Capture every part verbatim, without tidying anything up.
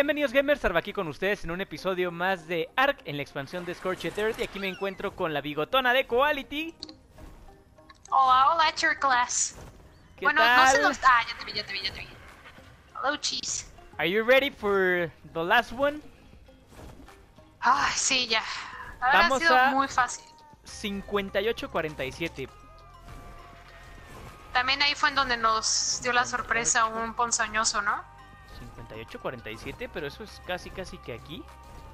Bienvenidos gamers, Arba aquí con ustedes en un episodio más de Ark en la expansión de Scorched Earth. Y aquí me encuentro con la bigotona de Koality. Hola, hola, Chirclass. ¿Qué bueno, tal? no sé dónde... Ah, ya te vi, ya te vi, ya te vi. Hello, cheese. Are you ready for the last one? Ay, sí, ya. Ahora Vamos ha sido a- muy fácil. cincuenta y ocho cuarenta y siete. También ahí fue en donde nos dio la sorpresa un ponzoñoso, ¿no? cincuenta y ocho cuarenta y siete, pero eso es casi casi que aquí.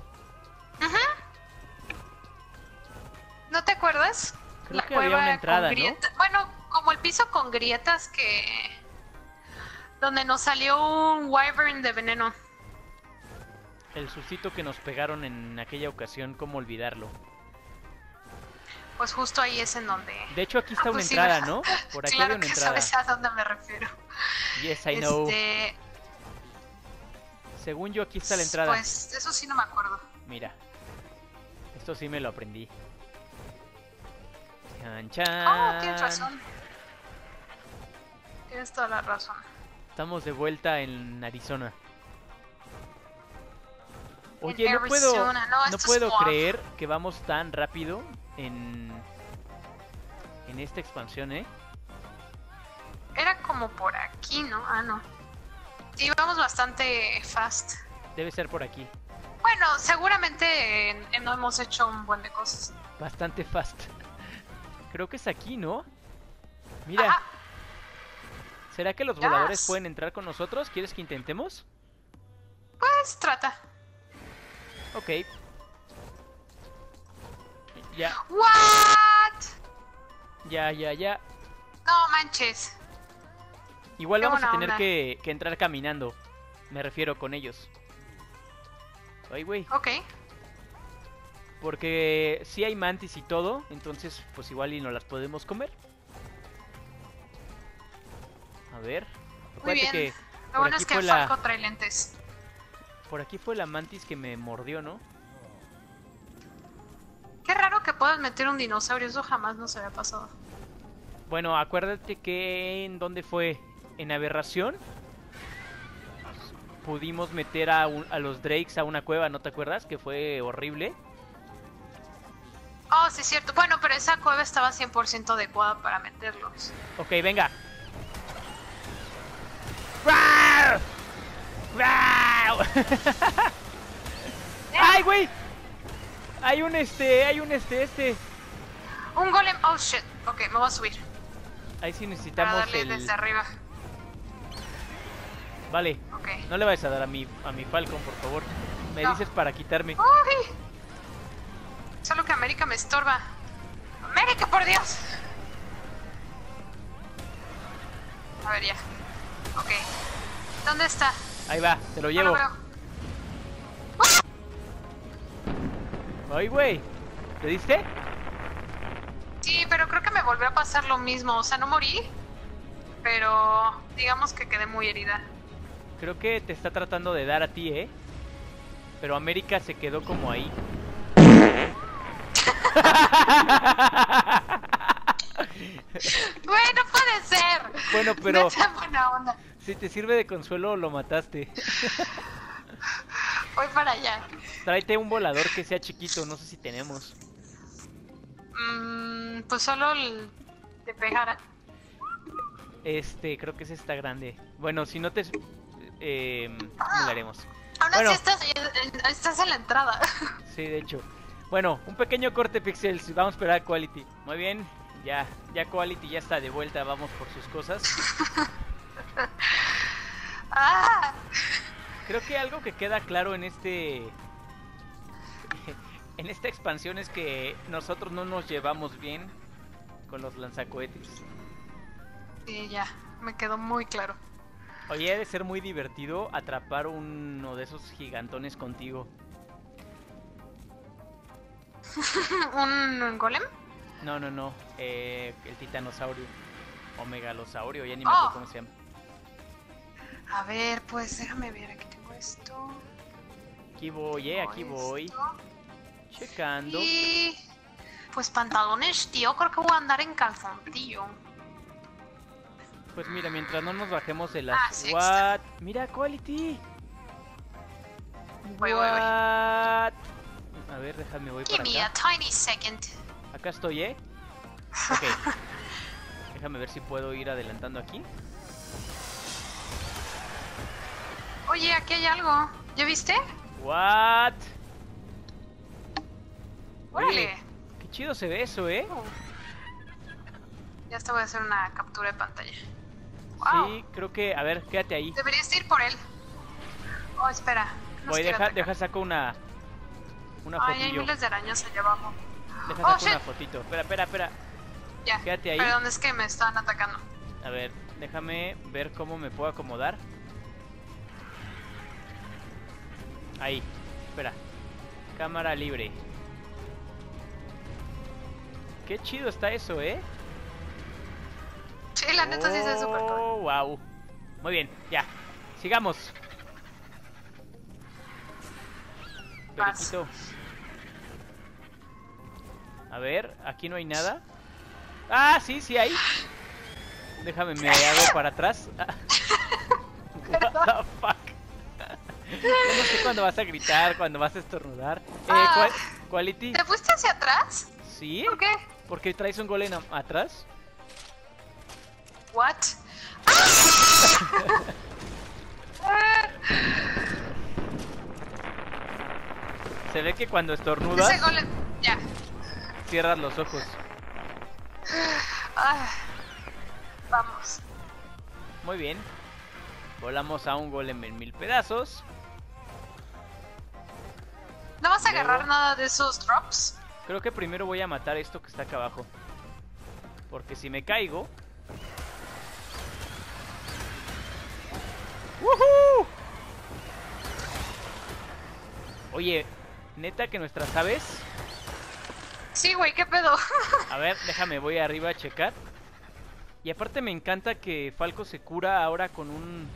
¿No te acuerdas? Creo La que había cueva una entrada, con ¿no? grietas. Bueno, como el piso con grietas que... Donde nos salió un wyvern de veneno. El sustito que nos pegaron en aquella ocasión, ¿cómo olvidarlo? Pues justo ahí es en donde... De hecho aquí está Ah, una pues sí, entrada, ¿verdad? ¿no? Por aquí Claro hay una que entrada. sabes a dónde me refiero. Yes, I know. Este... Según yo aquí está la entrada. Pues eso sí no me acuerdo. Mira. Esto sí me lo aprendí. Chan, chan. Oh, tienes razón. Tienes toda la razón. Estamos de vuelta en Arizona. Oye, En no puedo, Arizona. No, no esto es puedo Guam. creer que vamos tan rápido en, en esta expansión, ¿eh? Era como por aquí, ¿no? Ah, no. Sí, vamos bastante fast. Debe ser por aquí. Bueno, seguramente eh, no hemos hecho un buen de cosas. Bastante fast. Creo que es aquí, ¿no? Mira. Ajá. ¿Será que los Yes. voladores pueden entrar con nosotros? ¿Quieres que intentemos? Pues trata. Ok. Ya, ¿What? ya, ya, ya. No manches. Igual Qué vamos a buena tener onda. que, que entrar caminando. Me refiero con ellos. Ay, güey. Ok. Porque sí hay mantis y todo, entonces pues igual y no las podemos comer. A ver. Muy Acuérdate bien. que Lo por bueno aquí es que fue la Falco trae lentes. por aquí fue la mantis que me mordió, ¿no? Qué raro que puedas meter un dinosaurio. Eso jamás nos había pasado. Bueno, acuérdate que en dónde fue, en Aberración pudimos meter a, un- a los Drakes a una cueva, ¿no te acuerdas? Que fue horrible. Oh, sí es cierto. Bueno, pero esa cueva estaba cien por ciento adecuada para meterlos. Ok, venga. ¡Guau! ¡Guau! ¡Ay, güey! Hay un este, hay un este, este. Un golem. Oh, shit. Ok, me voy a subir. Ahí sí Para necesitamos darle el... desde arriba. Vale, Ok. no le vayas a dar a mi, a mi Falcon, por favor. Me No. dices para quitarme. Uy. Solo que América me estorba. ¡América, por Dios! A ver, ya. Ok. ¿Dónde está? Ahí va, te lo No llevo. lo veo. Ay, güey. ¿Te diste? Sí, pero creo que me volvió a pasar lo mismo. O sea, no morí. Pero digamos que quedé muy herida. Creo que te está tratando de dar a ti, ¿eh? Pero América se quedó como ahí. Güey, no puede ser. Bueno, pero No sea buena onda. si te sirve de consuelo, lo mataste. Voy para allá. Tráete un volador que sea chiquito, no sé si tenemos. Mm, pues solo el de pegar. Este, creo que ese está grande. Bueno, si no te... Eh, ¿cómo le haremos? Aún Bueno. así estás, estás en la entrada. Sí, de hecho. Bueno, un pequeño corte, Pixels. Vamos a esperar a Quality. Muy bien. Ya, ya Quality ya está de vuelta. Vamos por sus cosas. Ah, Creo que algo que queda claro en este... en esta expansión es que nosotros no nos llevamos bien con los lanzacohetes. sí, ya. Me quedó muy claro. Oye, ha de ser muy divertido atrapar uno de esos gigantones contigo. ¿Un golem? No, no, no. Eh, el titanosaurio. O megalosaurio, ya ni me Oh. acuerdo cómo se llama. A ver, pues déjame ver. Aquí tengo esto. Aquí voy, eh, aquí tengo voy. esto. Checando. Y... pues pantalones, tío. Creo que voy a andar en calzoncillo. Pues mira, mientras no nos bajemos de las... Ah, sí, What? Mira, Quality. Voy, voy, voy. What? A ver, déjame, voy Give para me a acá. tiny second. Acá estoy, ¿eh? Ok. Déjame ver si puedo ir adelantando aquí. Oye, aquí hay algo. ¿Ya viste? What? Órale. Oye, qué chido se ve eso, ¿eh? Uh. Ya te voy a hacer una captura de pantalla. Wow. Sí, creo que... A ver, quédate ahí. Deberías ir por él. Oh, espera. No Voy, se quiere deja, atacar. deja saco una... Una Ay, hay fotillo. miles de arañas allá abajo. Deja Oh, saco shit. una fotito. Espera, espera, espera. Ya. Quédate ahí. Perdón, es que me están atacando. A ver, déjame ver cómo me puedo acomodar. Ahí, espera. Cámara libre. Qué chido está eso, ¿eh? Sí, la neta sí se ve súper cool. Oh, wow. Muy bien, ya. Sigamos. Vas. Periquito. A ver, aquí no hay nada. Ah, sí, sí hay. Déjame, me hago para atrás. What the fuck. Yo no sé cuándo vas a gritar, cuándo vas a estornudar. Eh, Ah. ¿cuál- Quality? ¿Te fuiste hacia atrás? ¿Sí? ¿Por qué? ¿Por qué traes un golem a- atrás? What? Se ve que cuando estornudas, Ese golem. Ya. cierras los ojos. Ah. Vamos. Muy bien. Volamos a un golem en mil pedazos. ¿No vas a Luego. agarrar nada de esos drops? Creo que primero voy a matar esto que está acá abajo. Porque si me caigo... ¡Woohoo! Oye, neta que nuestras aves... Sí, güey, ¿qué pedo? A ver, déjame, voy arriba a checar. Y aparte me encanta que Falco se cura ahora con un...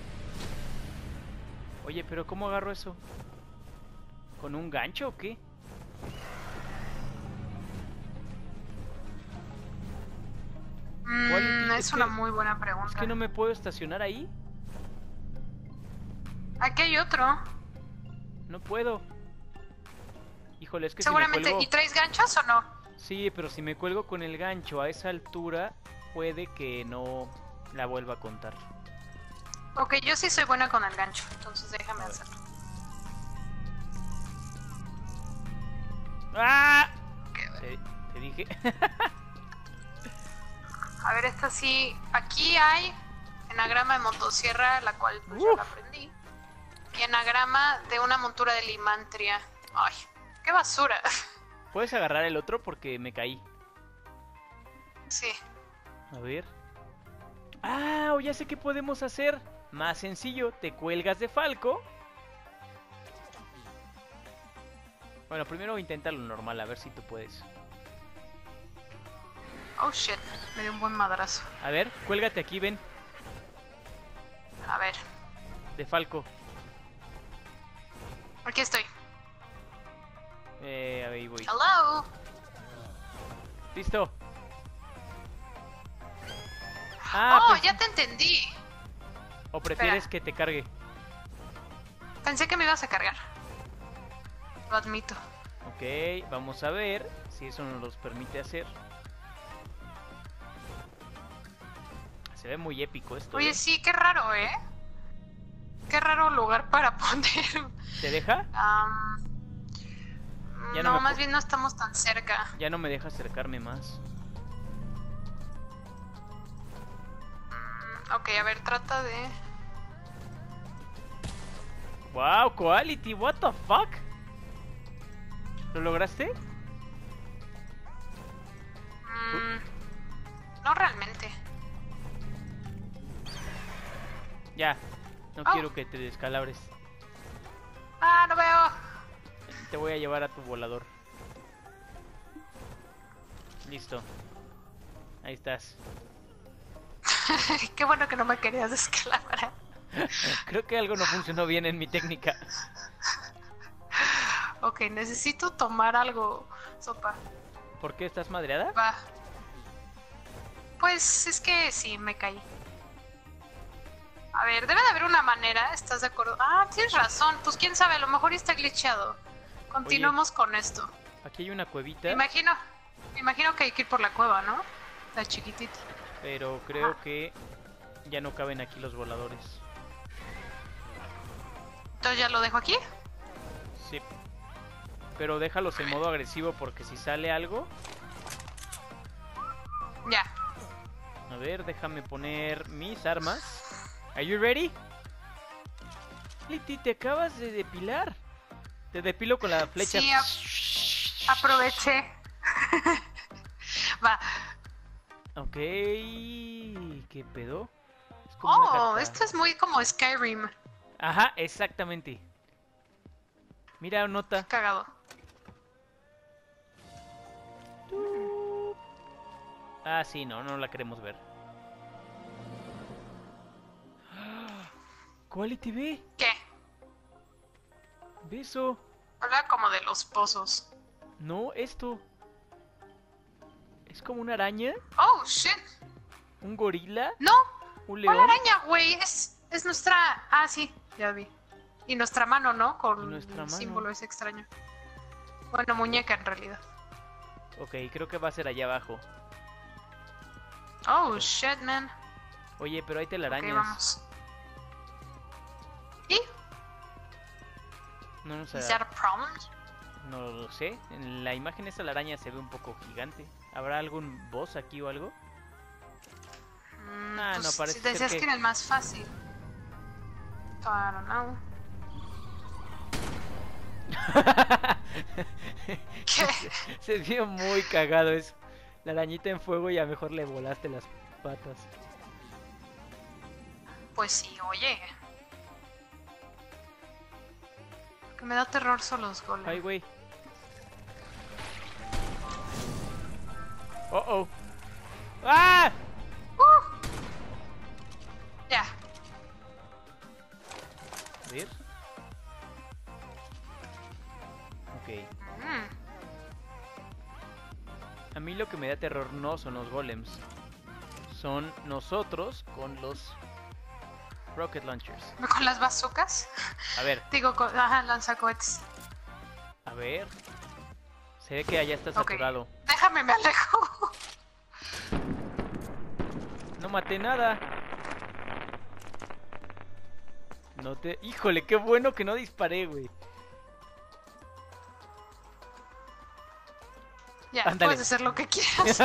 Oye, pero ¿cómo agarro eso? ¿Con un gancho o qué? Mm, Quality, es es una que- muy buena ¿Es pregunta. que no me puedo estacionar ahí? Aquí hay otro. No puedo. Híjole, es que Seguramente. si me ¿Y cuelgo... traes ganchos o no? Sí, pero si me cuelgo con el gancho a esa altura, puede que no la vuelva a contar. Ok, yo sí soy buena con el gancho, entonces déjame A ver. hacerlo. ¡Ah! Ok, a ver. Te, te dije. A ver, esta sí. Aquí hay enagrama de motosierra, la cual pues ya Uf. la aprendí. Y enagrama de una montura de limantria. Ay, qué basura. ¿Puedes agarrar el otro? Porque me caí. Sí. A ver. ¡Ah! Ya sé qué podemos hacer. Más sencillo, te cuelgas de Falco. Bueno, primero intenta lo normal, a ver si tú puedes. Oh shit, me dio un buen madrazo. A ver, cuélgate aquí, ven. A ver, De Falco. aquí estoy. Eh, ahí voy. Hello. Listo. Ah, Oh, pues- ya te entendí. ¿O prefieres espera. que te cargue? Pensé que me ibas a cargar. Lo admito. Ok, vamos a ver si eso nos los permite hacer. Se ve muy épico esto. Oye, ¿eh? sí, qué raro, ¿eh? Qué raro lugar para poner. ¿Te deja? Am, Ya no no, me más pu- bien no estamos tan cerca. Ya no me deja acercarme más. Mm, ok, a ver, trata de... Wow, Quality, what the fuck? ¿Lo lograste? Mm, no realmente. Ya, no Oh. quiero que te descalabres. Ah, no veo. Te voy a llevar a tu volador. Listo. Ahí estás. Qué bueno que no me querías descalabrar. Creo que algo no funcionó bien en mi técnica. Ok, necesito tomar algo, sopa. ¿Por qué estás madreada? Va. Pues es que sí, me caí. A ver, debe de haber una manera, ¿estás de acuerdo? Ah, tienes razón, pues quién sabe, a lo mejor está glitchado. Continuamos Oye, con esto. Aquí hay una cuevita. Me imagino, me imagino que hay que ir por la cueva, ¿no? Está chiquitita. Pero creo Ajá. que ya no caben aquí los voladores. ¿Entonces ya lo dejo aquí? Sí. Pero déjalos en modo agresivo porque si sale algo... Ya. A ver, déjame poner mis armas. Are you ready? Liti, te acabas de depilar. Te depilo con la flecha. Sí, ap aproveché. Va. Ok. ¿Qué pedo? Es oh, esto es muy como Skyrim. Ajá, exactamente. Mira, nota. Qué cagado. Ah, sí, no, no la queremos ver. Quality B. ¿Qué? Beso. Habla como de los pozos. No, esto. Es como una araña. Oh, shit. ¿Un gorila? No. ¿Un león? ¿Cuál araña, güey? Es, es nuestra... Ah, sí, ya vi. Y nuestra mano, ¿no? Con el mano? Símbolo ese extraño. Bueno, muñeca en realidad. Ok, creo que va a ser allá abajo. Oh, shit, man. Oye, pero hay telarañas. Ok, vamos. ¿Y? No, no sé. ¿Is that a problem? No lo sé. En la imagen esa la araña se ve un poco gigante. ¿Habrá algún boss aquí o algo? Mm, ah, pues, no parece si decías que... que era el más fácil. I don't know. ¿Qué? Se vio muy cagado eso. La arañita en fuego y a lo mejor le volaste las patas. Pues sí, oye. Que me da terror son los golems. Ay, güey. Oh, oh. ¡Ah! Uh. Ya. A ver. Ok. Mm. A mí lo que me da terror no son los golems. Son nosotros con los rocket launchers. ¿Con las bazookas? A ver. Digo, con... Ajá, lanzacohetes. A ver. Se ve que allá está saturado. Okay. Déjame, me alejo. No maté nada. No te... Híjole, qué bueno que no disparé, güey. Ya, Ándale. Puedes hacer lo que quieras.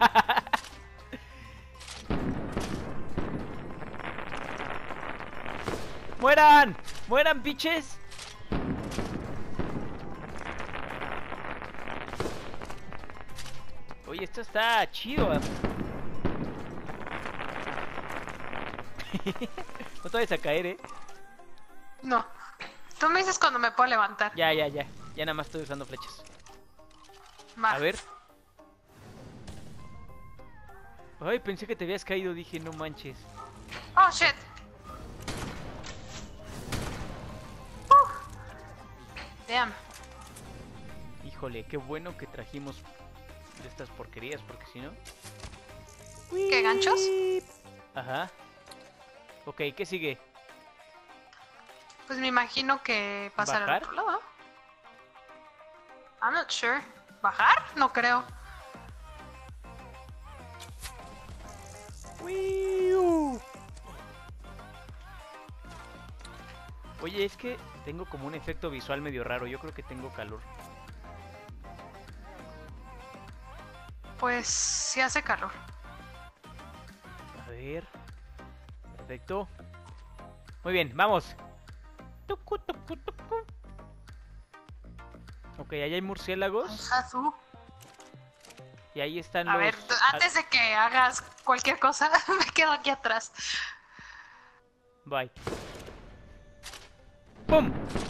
¡Mueran! ¡Mueran, bitches! Oye, esto está chido. No te vayas a caer, ¿eh? No. Tú me dices cuando me puedo levantar. Ya, ya, ya. Ya nada más estoy usando flechas. Va. A ver. Ay, pensé que te habías caído. Dije, no manches. Oh, shit. Uh. Damn. Híjole, qué bueno que trajimos de estas porquerías, porque si no... ¿Qué, ganchos? Ajá. Ok, ¿qué sigue? Pues me imagino que pasar al otro lado. I'm not sure. ¿Bajar? No creo. Oye, es que tengo como un efecto visual medio raro. Yo creo que tengo calor. Pues sí hace calor. A ver. Perfecto. Muy bien, vamos. Ok, allá hay murciélagos. Azul. Y ahí están A los... ver, antes de que hagas cualquier cosa, me quedo aquí atrás. Bye. ¡Pum!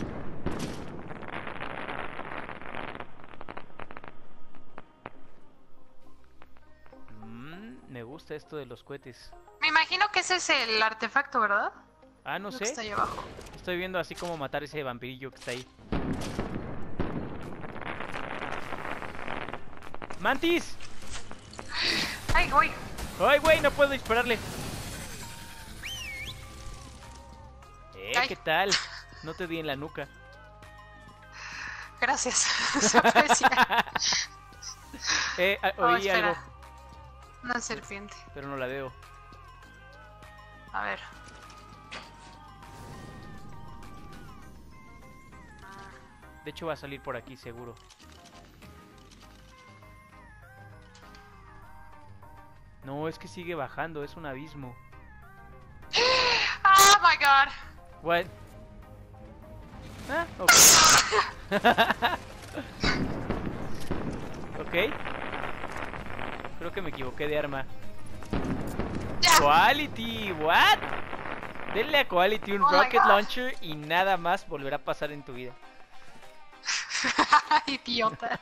Mm, me gusta esto de los cohetes. Me imagino que ese es el artefacto, ¿verdad? Ah, no Lo sé. que está ahí abajo. Estoy viendo así como matar ese vampirillo que está ahí. ¡Mantis! ¡Ay, güey! ¡Ay, güey! No puedo dispararle. ¿qué tal? No te di en la nuca. Gracias, se aprecia. eh, oí oh, algo. Una serpiente. Pero no la veo. A ver. De hecho va a salir por aquí, seguro. No, es que sigue bajando, es un abismo. Oh my god. What? Ah, ok. Ok. Creo que me equivoqué de arma. Yeah. Quality, what? Denle a Quality un oh rocket launcher y nada más volverá a pasar en tu vida. Idiota.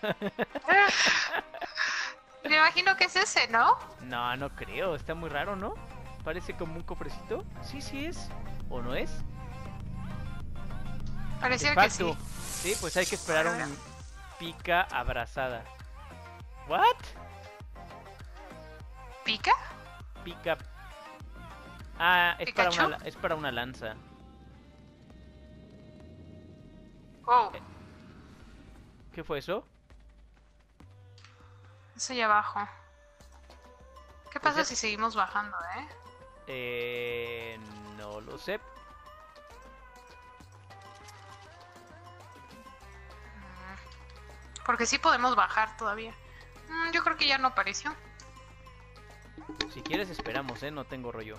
Me imagino que es ese, ¿no? No, no creo, está muy raro, ¿no? Parece como un cofrecito. Sí, sí es. ¿O no es? Parecía que sí. Sí, pues hay que esperar un pica abrazada. ¿What? ¿Pica? Pica. Ah, es para, ¿Pikachu? una, es para una lanza. Oh. ¿Qué fue eso? Es allá abajo. ¿Qué pasa Pues si seguimos bajando, eh? Eh... No lo sé. Porque sí podemos bajar todavía. Mm, yo creo que ya no apareció. Si quieres esperamos, eh, no tengo rollo.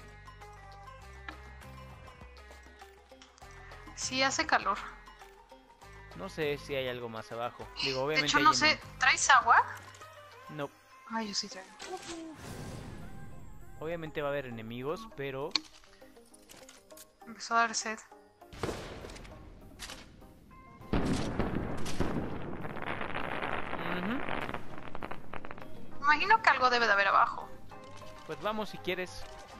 Sí, hace calor. No sé si hay algo más abajo. Digo, obviamente. De hecho, no hay sé, en... ¿traes agua? No. Ay, yo sí traigo. Obviamente va a haber enemigos, pero... Empezó a dar sed. Uh-huh. Me imagino que algo debe de haber abajo. Pues vamos si quieres.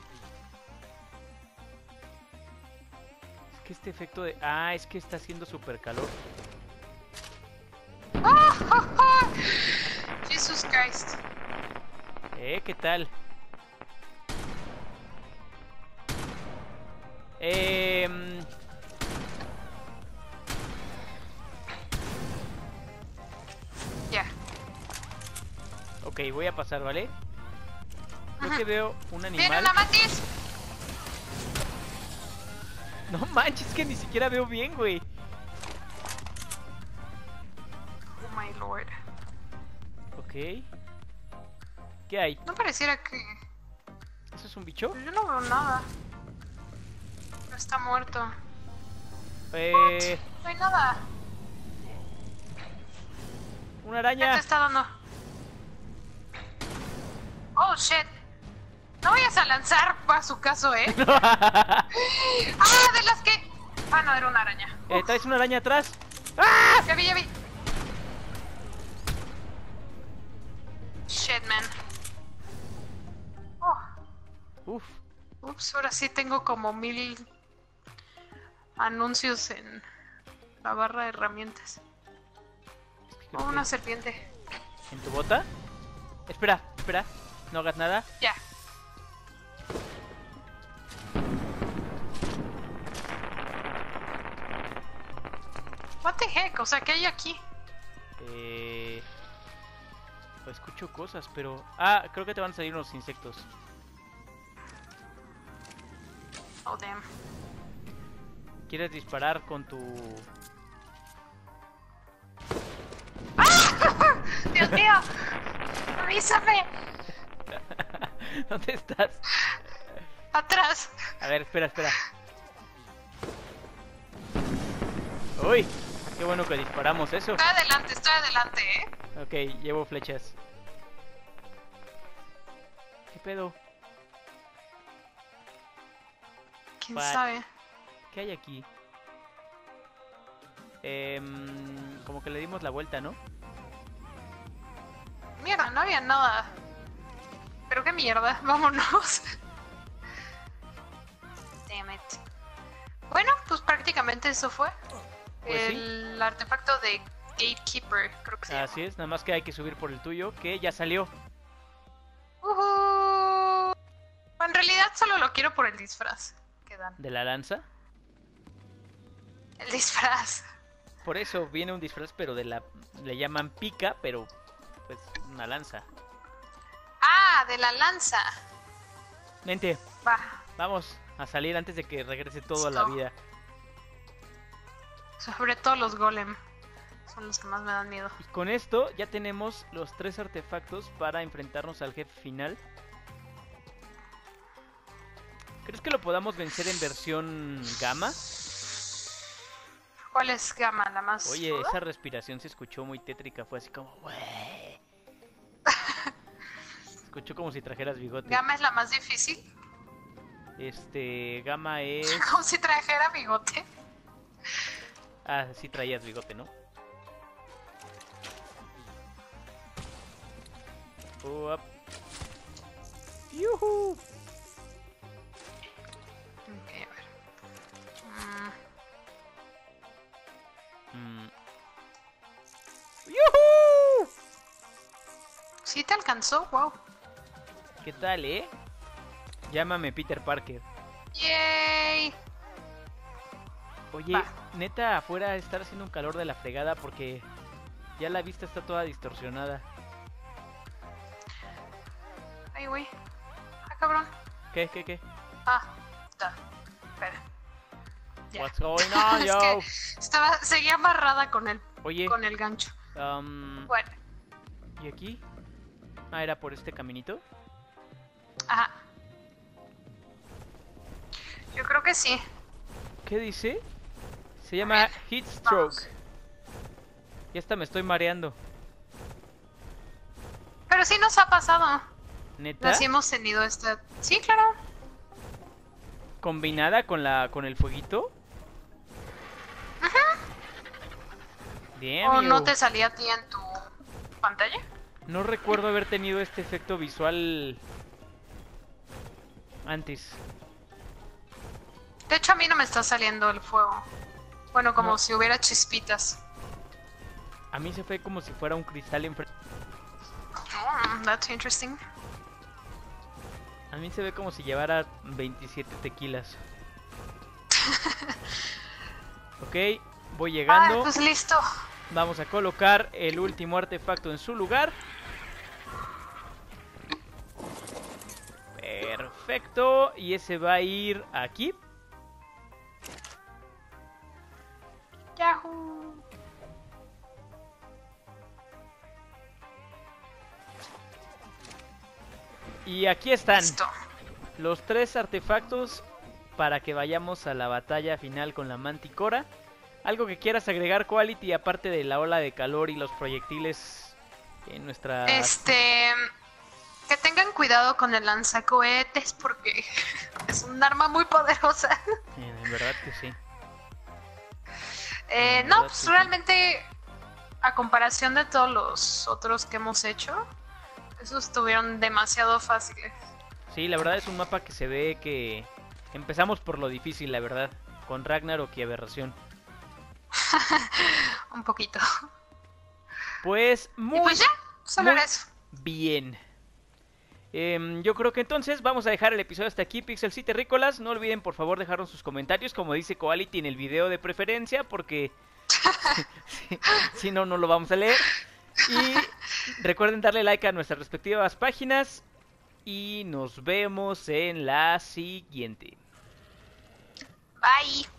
Es que este efecto de... Ah, es que está haciendo super calor. Jesus Christ. Eh, ¿qué tal? Eh... Ya. Ok, voy a pasar, ¿vale? Creo Ajá. que veo un animal. ¡Viene una mantis! No manches, que ni siquiera veo bien, güey. Oh my lord. Ok. ¿Qué hay? No pareciera que... ¿Eso es un bicho? Yo no veo nada. No está muerto. Eh... No hay nada. Una ¿Qué araña. te está dando? Oh shit. No vayas a lanzar a su caso, ¿eh? ¡Ah! De las que... Ah, no, era una araña. Eh, ¿traes una araña atrás? ¡Ah! Ya vi, ya vi. Shit, man. Oh. Uf. Ups, ahora sí tengo como mil anuncios en la barra de herramientas. Creo Oh, una que- serpiente. ¿En tu bota? Espera, espera. No hagas nada. Ya. What the heck, o sea, ¿qué hay aquí? Eh... Escucho cosas, pero... Ah, creo que te van a salir unos insectos. Oh, damn. ¿Quieres disparar con tu... ¡Dios mío! ¡Avísame! ¿Dónde estás? Atrás. A ver, espera, espera. Uy, qué bueno que disparamos eso. Estoy adelante, estoy adelante, ¿eh? Ok, llevo flechas. ¿Qué pedo? ¿Quién What? sabe? ¿Qué hay aquí? Em, como que le dimos la vuelta, ¿no? Mierda, no había nada. Pero qué mierda, vámonos. Damn it. Bueno, pues prácticamente eso fue. Pues sí. El artefacto de Gatekeeper, creo que se Así es, nada más que hay que subir por el tuyo, que ya salió. llama. Uh-huh. En realidad solo lo quiero por el disfraz que dan. ¿De la lanza? El disfraz. Por eso viene un disfraz, pero de la... le llaman pica, pero pues una lanza. Ah, de la lanza. Vente. Va. Vamos a salir antes de que regrese todo Listo. a la vida. Sobre todo los golem. Son los que más me dan miedo. Y con esto ya tenemos los tres artefactos para enfrentarnos al jefe final. ¿Crees que lo podamos vencer en versión gamma? ¿Cuál es gamma? ¿La más Oye, ruda? esa respiración se escuchó muy tétrica. Fue así como... "Wey". Se escuchó como si trajeras bigote. ¿Gamma es la más difícil? Este... Gamma es... Como si trajera bigote. Ah, sí traías bigote, ¿no? Up. ¡Yuhu! Ok, a ver. Mm, Mm. ¡Yuhu! ¿Sí te alcanzó? Wow. ¿Qué tal, eh? Llámame Peter Parker. Yay. Oye, Va. neta, afuera está haciendo un calor de la fregada porque ya la vista está toda distorsionada. Ay, güey. Ah, cabrón. ¿Qué, qué, qué? Ah, está. Espera. Ya. What's going on, Es yo? que estaba, seguía amarrada con el, Oye, con el gancho. um, Bueno. ¿y aquí? Ah, ¿era por este caminito? Ajá. Yo creo que sí. ¿Qué dice? Se llama Heat Stroke. Ya hasta me estoy mareando. Pero sí nos ha pasado. ¿Neta? Así hemos tenido esta... Sí, claro. ¿Combinada con la con el fueguito? Ajá. Bien, ¿O amigo. no te salía a ti en tu pantalla? No recuerdo haber tenido este efecto visual antes. De hecho, a mí no me está saliendo el fuego. Bueno, como No. si hubiera chispitas. A mí se fue como si fuera un cristal enfrente. Mm, that's interesting. A mí se ve como si llevara veintisiete tequilas. Ok, voy Ay, llegando. pues listo. Vamos a colocar el último artefacto en su lugar. Perfecto. Y ese va a ir aquí. Yahoo. Y aquí están Listo. los tres artefactos para que vayamos a la batalla final con la Manticora. ¿Algo que quieras agregar, Quality, aparte de la ola de calor y los proyectiles en nuestra... Este... Que tengan cuidado con el lanzacohetes porque es un arma muy poderosa. Eh, en verdad que sí. Eh, En no, verdad pues que sí. realmente a comparación de todos los otros que hemos hecho, esos estuvieron demasiado fáciles. Sí, la verdad es un mapa que se ve que empezamos por lo difícil, la verdad, con Ragnarok y Aberración. Un poquito. Pues Y muy pues ya, solo muy era eso. bien. Em, yo creo que entonces vamos a dejar el episodio hasta aquí, Pixels y Terrícolas. No olviden por favor dejarnos sus comentarios, como dice Quality en el video de preferencia, porque si, si no, no lo vamos a leer. Y recuerden darle like a nuestras respectivas páginas. Y nos vemos en la siguiente. Bye.